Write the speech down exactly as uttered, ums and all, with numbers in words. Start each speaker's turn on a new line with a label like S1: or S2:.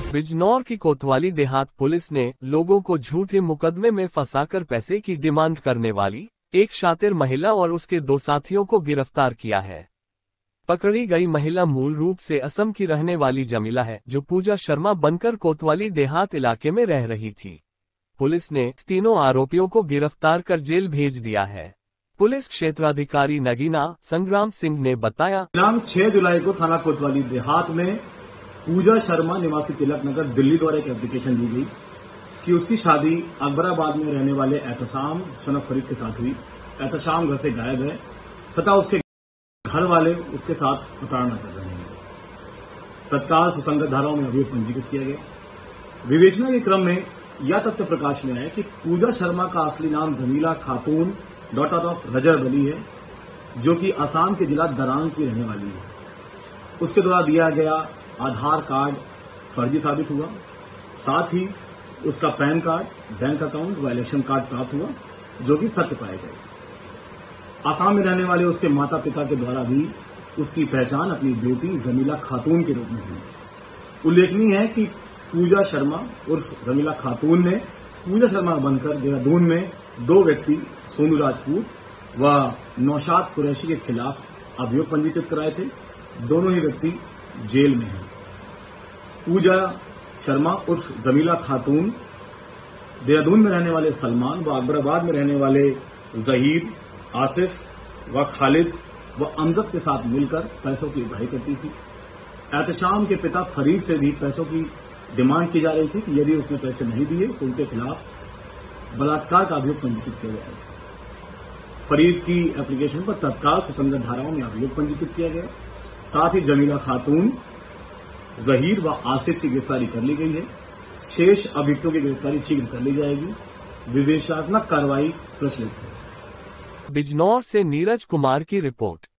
S1: बिजनौर की कोतवाली देहात पुलिस ने लोगों को झूठे मुकदमे में फंसाकर पैसे की डिमांड करने वाली एक शातिर महिला और उसके दो साथियों को गिरफ्तार किया है। पकड़ी गई महिला मूल रूप से असम की रहने वाली जमीला है, जो पूजा शर्मा बनकर कोतवाली देहात इलाके में रह रही थी। पुलिस ने तीनों आरोपियों को गिरफ्तार कर जेल भेज दिया है। पुलिस क्षेत्राधिकारी नगीना संग्राम सिंह ने बताया,
S2: दिनांक छह जुलाई को थाना कोतवाली देहात में पूजा शर्मा निवासी तिलक नगर दिल्ली द्वारा एक एप्लीकेशन दी गई कि उसकी शादी अकबराबाद में रहने वाले एहतशाम शनफ फरीद के साथ हुई। एहतशाम घर से गायब है तथा उसके घर वाले उसके साथ प्रताड़ना कर रहे हैं। तत्काल सुसंगत धाराओं में अभियोग पंजीकृत किया गया। विवेचना के क्रम में यह तथ्य प्रकाश में आया कि पूजा शर्मा का असली नाम जमीला खातून डॉटर ऑफ रजब अली है, जो कि असम के जिला दरांग की रहने वाली है। उसके द्वारा दिया गया आधार कार्ड फर्जी साबित हुआ। साथ ही उसका पैन कार्ड, बैंक अकाउंट व इलेक्शन कार्ड प्राप्त हुआ, जो कि सत्य पाए गए। असम में रहने वाले उसके माता पिता के द्वारा भी उसकी पहचान अपनी बेटी जमीला खातून के रूप में हुई। उल्लेखनीय है कि पूजा शर्मा उर्फ जमीला खातून ने पूजा शर्मा बनकर देहरादून में दो व्यक्ति सोनू राजपूत व नौशाद कुरैशी के खिलाफ अभियोग पंजीकृत कराए थे। दोनों ही व्यक्ति जेल में हैं। पूजा शर्मा उर्फ जमीला खातून देहरादून में रहने वाले सलमान व अकबराबाद में रहने वाले जहीर, आसिफ व खालिद व अमजद के साथ मिलकर पैसों की उगाही करती थी। एहतशाम के पिता फरीद से भी पैसों की डिमांड की जा रही थी कि यदि उसने पैसे नहीं दिए तो उनके खिलाफ बलात्कार का अभियोग पंजीकृत किया जाएगा। फरीद की एप्लीकेशन पर तत्काल सुसंगत धाराओं में अभियोग पंजीकृत किया गया। साथ ही जमीला खातून, जहीर व आसिफ की गिरफ्तारी कर ली गई है। शेष अभियुक्तों की गिरफ्तारी शीघ्र कर ली जाएगी। विवेचनात्मक कार्रवाई प्रचलित है।
S1: बिजनौर से नीरज कुमार की रिपोर्ट।